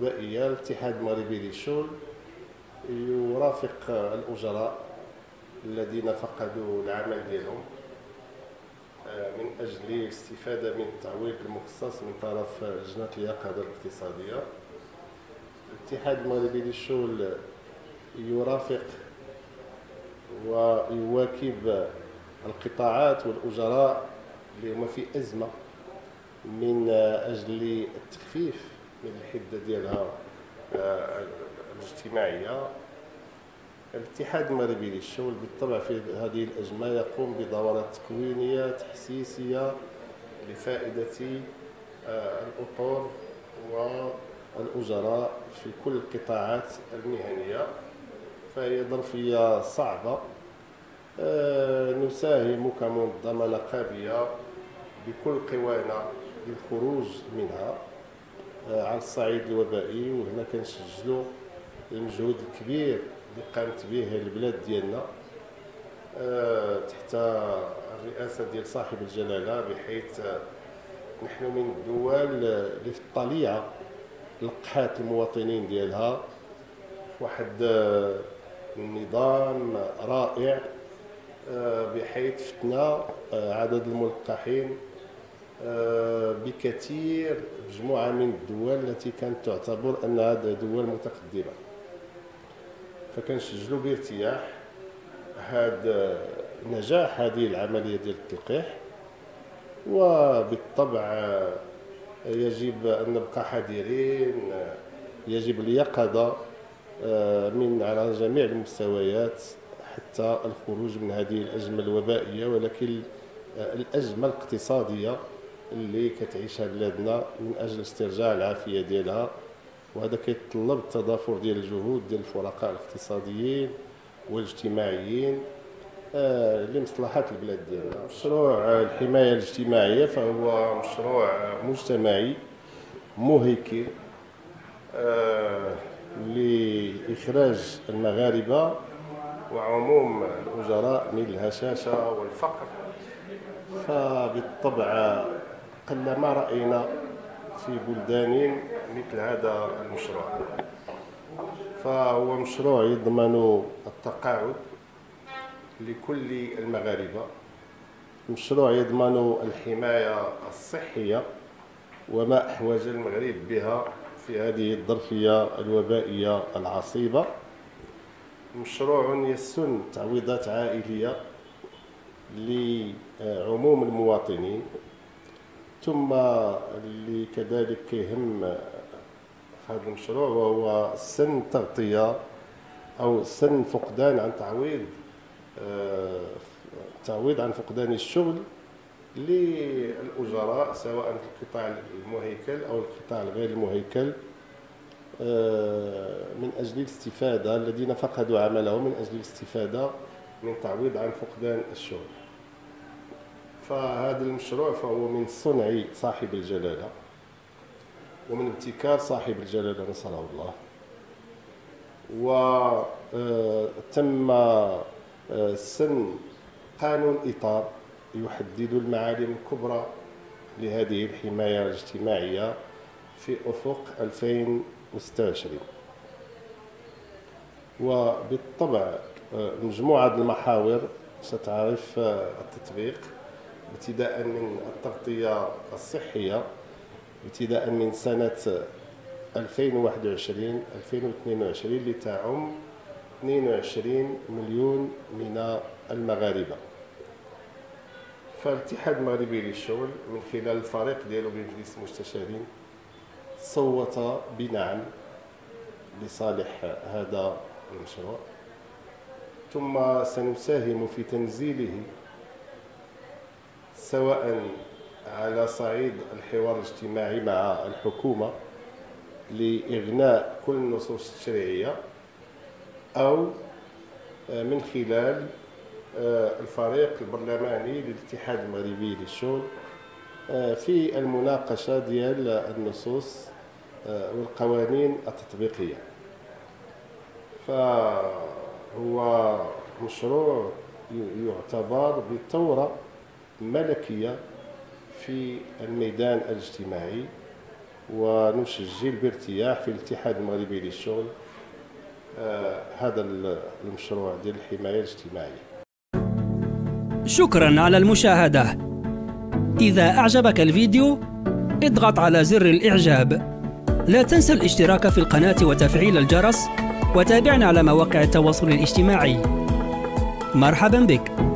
الوبائية، الاتحاد المغربي للشغل يرافق الأجراء الذين فقدوا العمل ديالهم من أجل الاستفادة من التعويض المخصص من طرف لجنة اليقظة الاقتصادية. الاتحاد المغربي للشغل يرافق ويواكب القطاعات والأجراء اللي هما في أزمة من أجل التخفيف من الحدة ديالها الاجتماعية. الاتحاد المغربي للشغل بالطبع في هذه الأزمة يقوم بدورات تكوينية تحسيسية لفائدة الأطر والأجراء في كل القطاعات المهنية، فهي ظرفية صعبة. نساهم كمنظمة نقابية بكل قوانا للخروج منها على الصعيد الوبائي، وهنا كنسجلوا المجهود الكبير اللي قامت به البلاد ديالنا تحت الرئاسة ديال صاحب الجلالة، بحيث نحن من الدول اللي في الطليعة لقحات المواطنين ديالها في واحد النظام رائع، بحيث فتنا عدد الملقحين بكثير مجموعة من الدول التي كانت تعتبر أنها دول متقدمة. فكنسجلوا بارتياح هذا نجاح هذه العملية ديال التلقيح، وبالطبع يجب أن نبقى حذرين، يجب اليقظة من على جميع المستويات حتى الخروج من هذه الأزمة الوبائية، ولكن الأزمة الاقتصادية اللي كتعيشها بلادنا من أجل استرجاع العافية ديالها، وهذا كيتطلب التضافر ديال الجهود ديال الفرقاء الاقتصاديين والاجتماعيين لمصلحة البلاد ديالنا. مشروع الحماية الاجتماعية فهو مشروع مجتمعي مهيكل لإخراج المغاربة وعموم الأجراء من الهشاشة والفقر. فبالطبع قلما رأينا في بلدان مثل هذا المشروع، فهو مشروع يضمن التقاعد لكل المغاربة، مشروع يضمن الحماية الصحية وما أحوج المغرب بها في هذه الظرفية الوبائية العصيبة. مشروع يسن تعويضات عائلية لعموم المواطنين، ثم اللي كذلك كيهم في هذا المشروع وهو سن التغطية أو سن فقدان عن تعويض عن فقدان الشغل للأجراء سواء في القطاع المهيكل أو القطاع الغير المهيكل من أجل الاستفادة، الذين فقدوا عملهم من أجل الاستفادة من تعويض عن فقدان الشغل. فهذا المشروع فهو من صنع صاحب الجلالة ومن ابتكار صاحب الجلالة نصره الله، وتم سن قانون إطار يحدد المعالم الكبرى لهذه الحماية الاجتماعية في أفق 2026. وبالطبع مجموعة المحاور ستعرف التطبيق، ابتداء من التغطية الصحية ابتداء من سنة 2021 2022 لتعم 22 مليون من المغاربة. فالاتحاد المغربي للشغل من خلال الفريق ديالو بمجلس المستشارين صوت بنعم لصالح هذا المشروع، ثم سنساهم في تنزيله سواء على صعيد الحوار الاجتماعي مع الحكومة لإغناء كل النصوص التشريعية، أو من خلال الفريق البرلماني للاتحاد المغربي للشغل في المناقشة ديال النصوص والقوانين التطبيقية. فهو مشروع يعتبر بثورة ملكية في الميدان الاجتماعي، ونسجل بارتياح في الاتحاد المغربي للشغل هذا المشروع ديال الحماية الاجتماعية. شكرا على المشاهدة. إذا أعجبك الفيديو اضغط على زر الإعجاب. لا تنسى الاشتراك في القناة وتفعيل الجرس، وتابعنا على مواقع التواصل الاجتماعي. مرحبا بك.